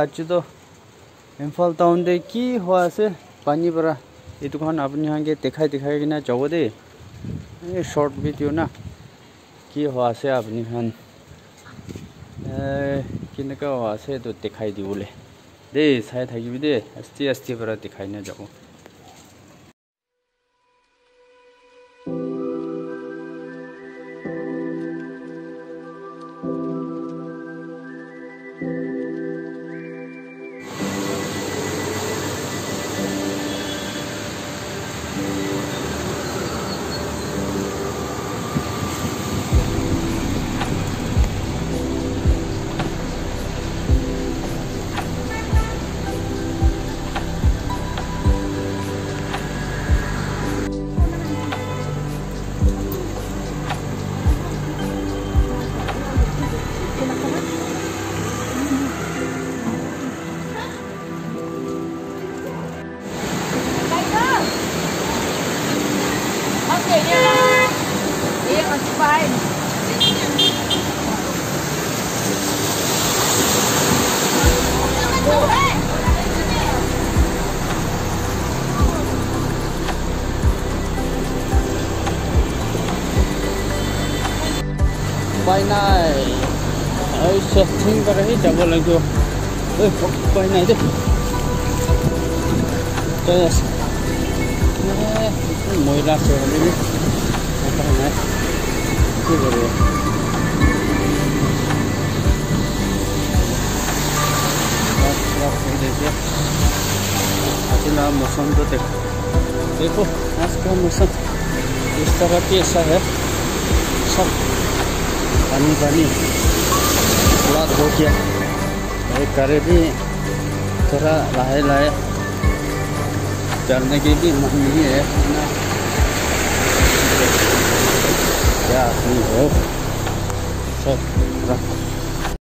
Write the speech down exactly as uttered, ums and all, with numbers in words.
आज तो इम्फाल टाउन दे की हुआ से पानी बरा ये दुकान अपनी यहाँ के दिखाई दिखाई कि ना जाओ दे ये शॉर्ट वीडियो ना की हुआ से अपनी यहाँ कि ना का हुआ से तो दिखाई दी बोले दे शायद है कि दे अस्ती अस्ती बरा दिखाई ना जाओ Bye này, ơi sẽ thinh vào đấy chẳng có lần chưa, ơi bye này đi, đây, mồi lá sồi này đi, bye này, cái gì vậy? Bye bye đây chứ, आज ना मौसम तो देखो, देखो आज का मौसम इस तरह की ऐसा है, सब पानी पानी फ्लड हो गया ये करे भी थोड़ा लाहे लाहे चलने की भी मन नहीं है ना।